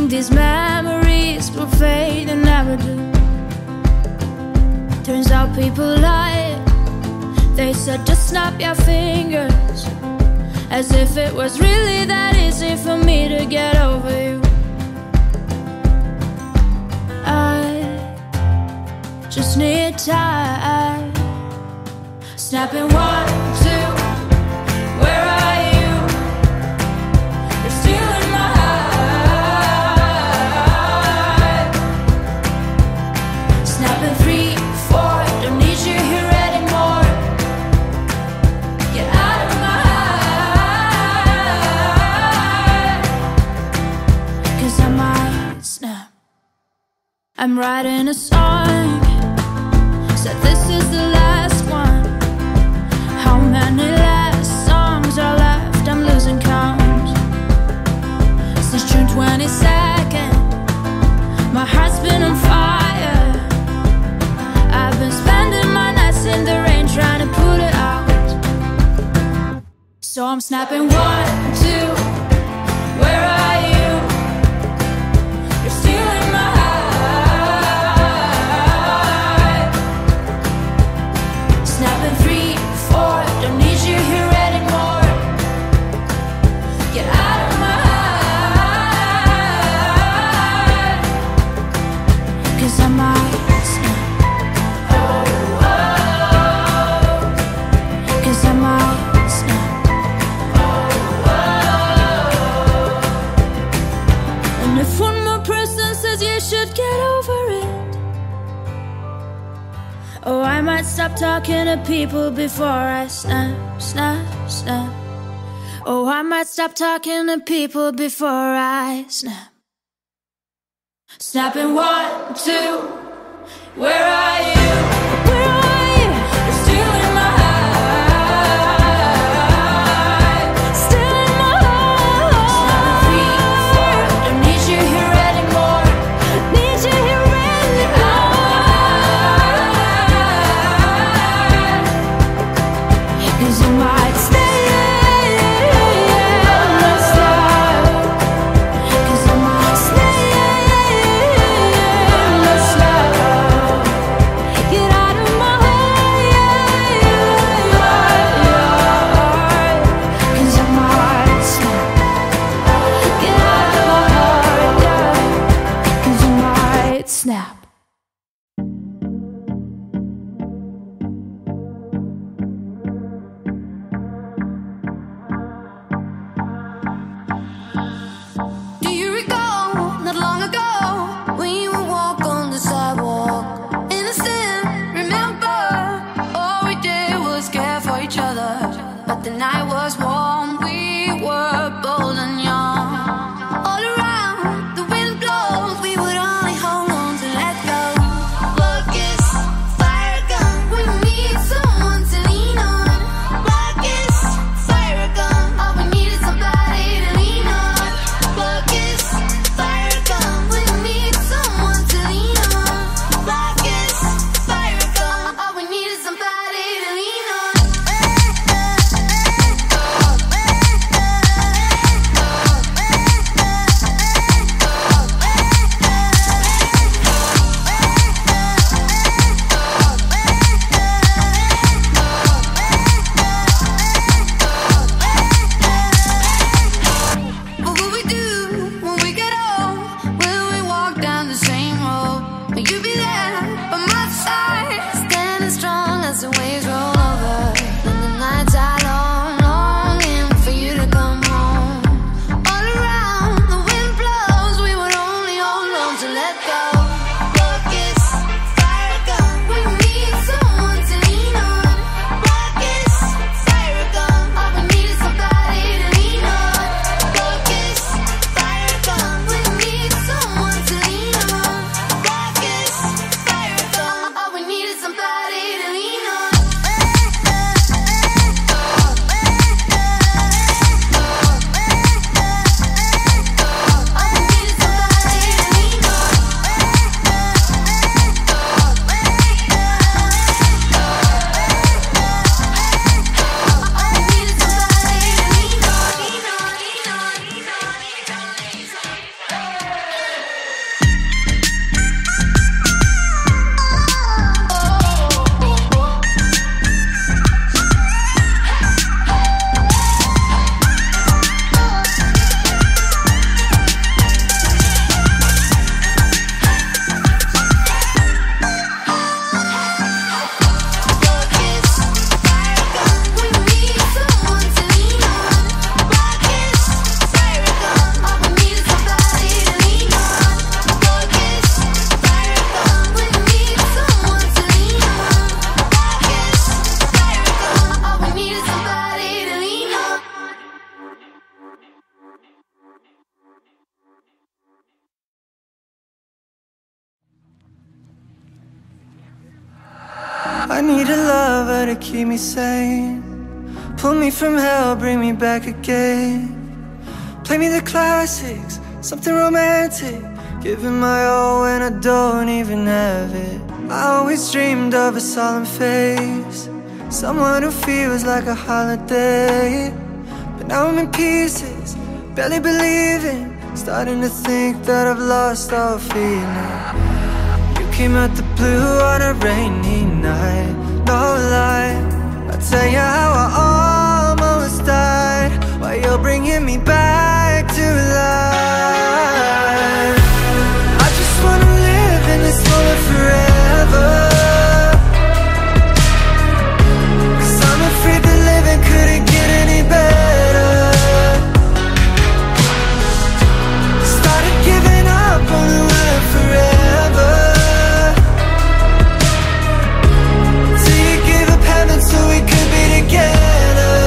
think these memories will fade and never do. Turns out people lie. They said just snap your fingers, as if it was really that easy for me to get over you. I just need time. Snapping 1, 2, where are you? You're still in my heart. Snapping 3, 4, don't need you here anymore. Get out of my heart, 'cause I might snap. I'm writing a song, said this is the last one. How many last songs are left? I'm losing count. Since June 22nd, my heart's been on fire. I've been spending my nights in the rain trying to put it out. So I'm snapping 1, 2, where are you? You're still in my heart. Snapping 3, 4, don't need you here anymore. Get out of my heart, 'cause I might snap. Oh, oh, 'cause I might snap. Oh, oh. And if one more person says you should get over it, oh, I might stop talking to people before I snap, snap, snap. Oh, I might stop talking to people before I snap. Snapping 1, 2, where are you? Where are you? You're still in my heart. Still in my heart. Snapping 3, 4, don't need you here anymore. Need you here anymore. 'Cause you might stay. I need a lover to keep me sane, pull me from hell, bring me back again. Play me the classics, something romantic, giving my all when I don't even have it. I always dreamed of a solemn face, someone who feels like a holiday. But now I'm in pieces, barely believing, starting to think that I've lost all feeling. You came out the blue on a rainy night, no lie. I'll tell you how I almost died, while you're bringing me back to life. I just wanna live in this moment forever, 'cause I'm afraid that living couldn't get any better. Started giving up on the word forever, till you gave up heaven so we could be together.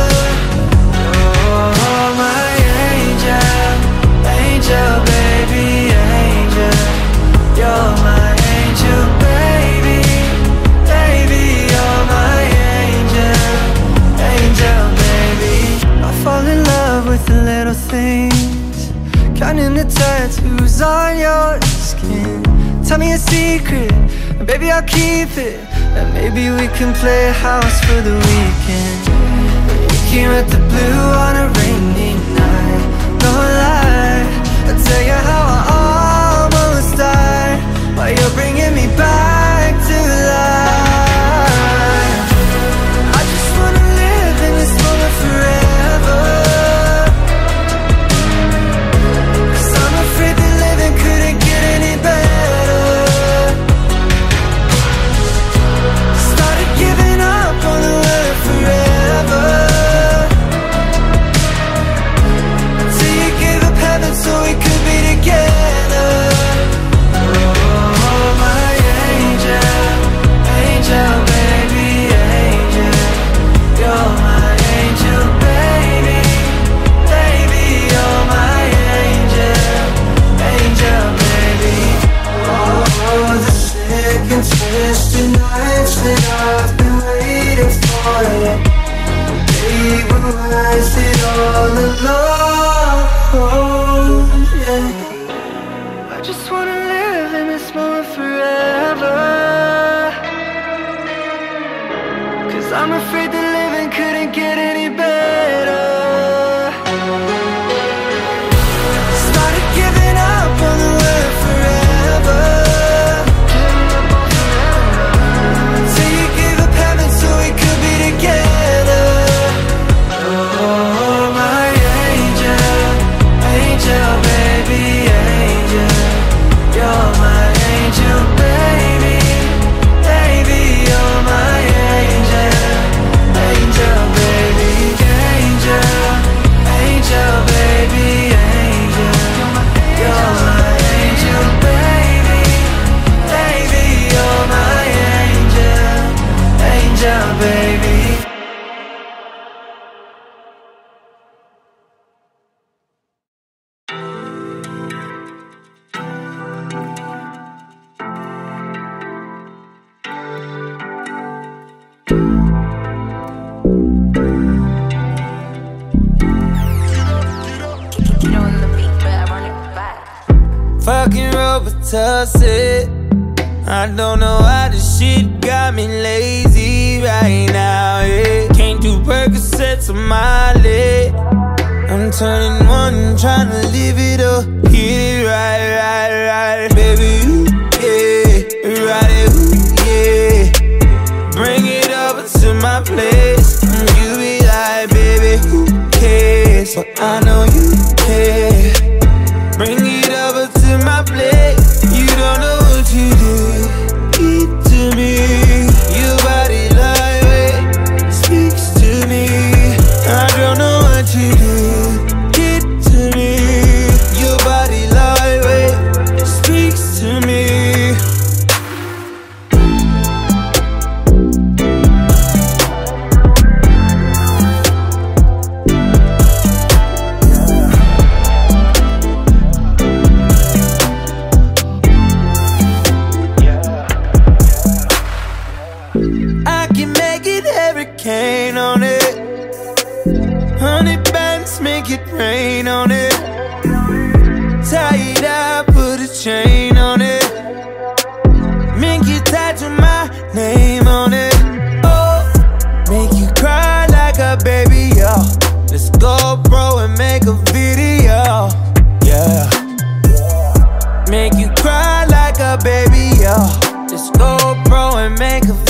Oh, my angel, angel, baby, angel. You're my angel, baby, baby. You're my angel, angel, baby. I fall in love with the little things, counting the tattoos on your skin. Tell me a secret, and baby I'll keep it, and maybe we can play house for the weekend. You came at the blue on a rainy night, no lie. I'll tell you how I almost died, while you're bringing me back to life. I just wanna live in this moment forever, 'cause I'm afraid that living couldn't get any better. Started giving up on the word forever, till you gave up heaven so we could be together. Oh, my angel, angel, baby, angel. You're my angel, baby, baby. You're my angel, angel, baby. Oh, the sick and twisted nights that I've been waiting for you, they were worth it all alone, yeah. I just wanna live in this moment forever, 'cause I'm afraid that living couldn't get any better. Started giving up on the word forever, till you gave up heaven so we could be together. Oh, my angel, angel, baby, angel. You're my angel, baby, baby. You're my angel, angel, baby, angel, angel, baby, angel. You're my angel, baby, baby. You're my angel, angel, baby. Fucking Robitussin, I don't know why this shit got me lazy right now, yeah. Can't do Percocets on my leg, I'm turning one, trying to live it up, hit it right, baby, ooh, yeah, ride it, ooh, yeah. Bring it over to my place, and you be like, baby, who cares? But I know you care. Bring it over to my plate. You don't know what you did to me. Your body lightweight speaks to me. I don't know what you did to me. Your body lightweight speaks to me. hurricane on it. 100 bands, make it rain on it. Tie it up, put a chain on it. Make you tattoo my name on it. Oh, make you cry like a baby, yo. Let's go, bro, and make a video, yeah. Make you cry like a baby, yo. Let's go, bro, and make a video.